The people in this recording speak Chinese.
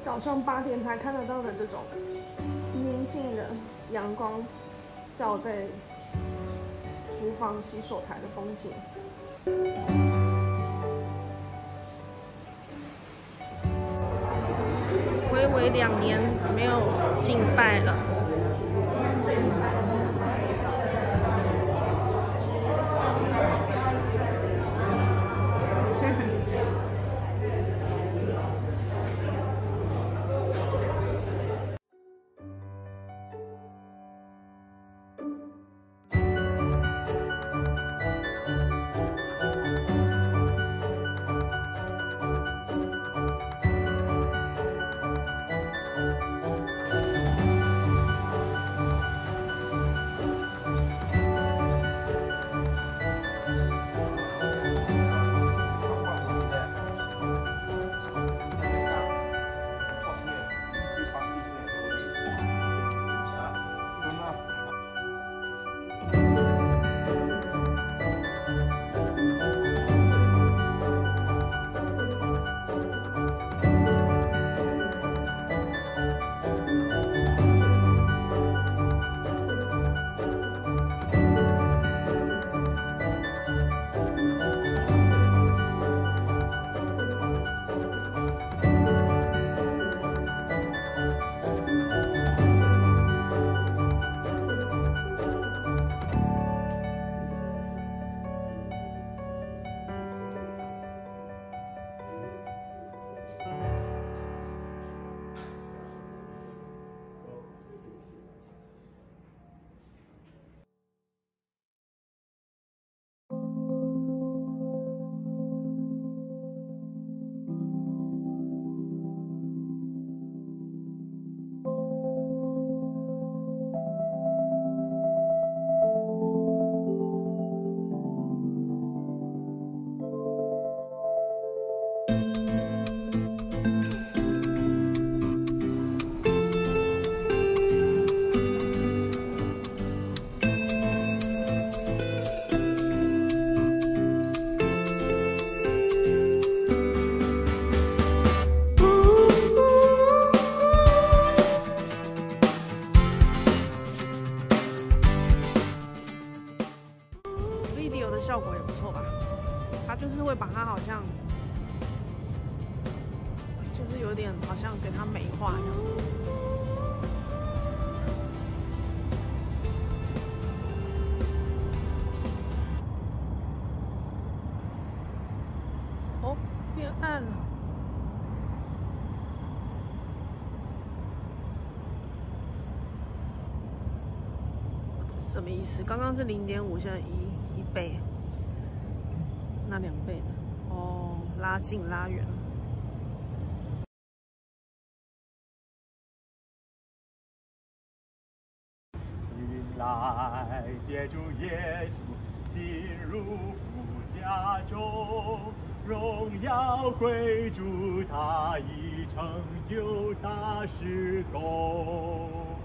早上8点才看得到的这种宁静的阳光照在厨房洗手台的风景。睽违2年没有敬拜了。效果也不错吧，它就是会把它好像，就是有点好像给它美化这样子。哦，变暗了。这是什么意思？刚刚是0.5，现在一倍。那2倍的哦，拉近拉远。 进来，接住耶稣，进入父家中，荣耀归主，他已成就大事功。